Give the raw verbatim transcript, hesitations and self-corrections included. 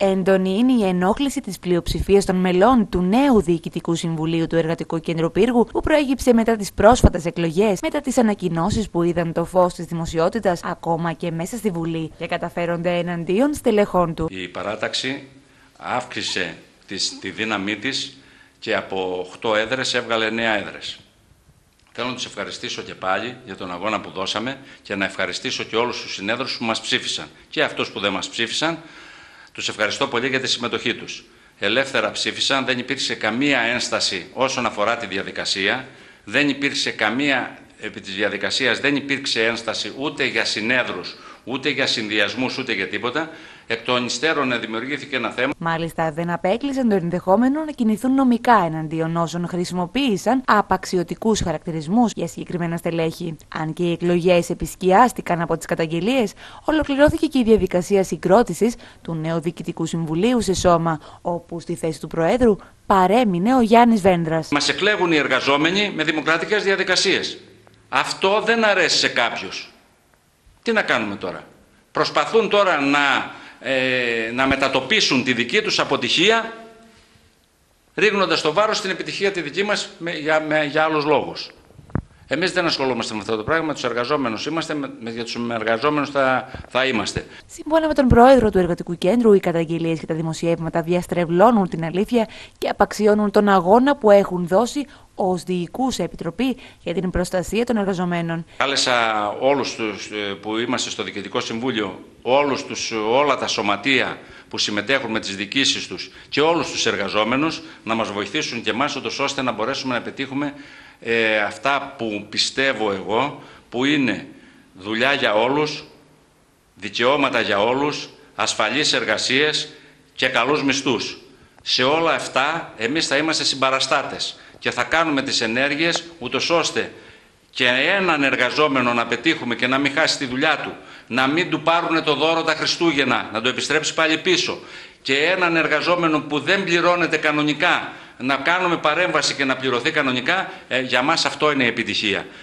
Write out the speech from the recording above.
Έντονη είναι η ενόχληση της πλειοψηφίας των μελών του νέου Διοικητικού Συμβουλίου του Εργατικού Κέντρου Πύργου, που προέκυψε μετά τις πρόσφατες εκλογές, μετά τις ανακοινώσεις που είδαν το φως της δημοσιότητας, ακόμα και μέσα στη Βουλή, και καταφέρονται εναντίον στελεχών του. Η παράταξη αύξησε τη δύναμή της και από οκτώ έδρες έβγαλε εννέα έδρες. Θέλω να τους ευχαριστήσω και πάλι για τον αγώνα που δώσαμε και να ευχαριστήσω και όλους τους συνέδρους που μας ψήφισαν και αυτούς που δεν μας ψήφισαν. Τους ευχαριστώ πολύ για τη συμμετοχή τους. Ελεύθερα ψήφισαν, δεν υπήρξε καμία ένσταση όσον αφορά τη διαδικασία, δεν υπήρξε καμία, επί της διαδικασίας δεν υπήρξε ένσταση ούτε για συνέδρους, ούτε για συνδυασμούς, ούτε για τίποτα. Εκ των υστέρων δημιουργήθηκε ένα θέμα. Μάλιστα, δεν απέκλεισαν το ενδεχόμενο να κινηθούν νομικά εναντίον όσων χρησιμοποίησαν απαξιωτικούς χαρακτηρισμούς για συγκεκριμένα στελέχη. Αν και οι εκλογές επισκιάστηκαν από τις καταγγελίες, ολοκληρώθηκε και η διαδικασία συγκρότησης του νέου Διοικητικού Συμβουλίου σε σώμα, όπου στη θέση του Προέδρου παρέμεινε ο Γιάννης Βένδρας. Μας εκλέγουν οι εργαζόμενοι με δημοκρατικές διαδικασίες. Αυτό δεν αρέσει σε κάποιους. Τι να κάνουμε τώρα? Προσπαθούν τώρα να, ε, να μετατοπίσουν τη δική τους αποτυχία, ρίχνοντας το βάρος στην επιτυχία τη δική μας με, για, με, για άλλους λόγους. Εμείς δεν ασχολούμαστε με αυτό το πράγμα, με τους εργαζόμενους είμαστε, με, με, για τους εργαζόμενους θα, θα είμαστε. Σύμφωνα με τον Πρόεδρο του Εργατικού Κέντρου, οι καταγγελίες και τα δημοσιεύματα διαστρεβλώνουν την αλήθεια και απαξιώνουν τον αγώνα που έχουν δώσει ως Διοικούσα Επιτροπή για την Προστασία των Εργαζομένων. Κάλεσα όλους τους που είμαστε στο Διοικητικό Συμβούλιο, όλους τους, όλα τα σωματεία που συμμετέχουν με τις διοικήσεις τους και όλους τους εργαζόμενους να μας βοηθήσουν και εμάς, ώστε να μπορέσουμε να πετύχουμε ε, αυτά που πιστεύω εγώ, που είναι δουλειά για όλους, δικαιώματα για όλους, ασφαλείς εργασίες και καλούς μισθούς. Σε όλα αυτά εμείς θα είμαστε συμπαραστάτες και θα κάνουμε τις ενέργειες ούτως ώστε και έναν εργαζόμενο να πετύχουμε και να μην χάσει τη δουλειά του, να μην του πάρουν το δώρο τα Χριστούγεννα, να το επιστρέψει πάλι πίσω, και έναν εργαζόμενο που δεν πληρώνεται κανονικά να κάνουμε παρέμβαση και να πληρωθεί κανονικά. Ε, για μας αυτό είναι η επιτυχία.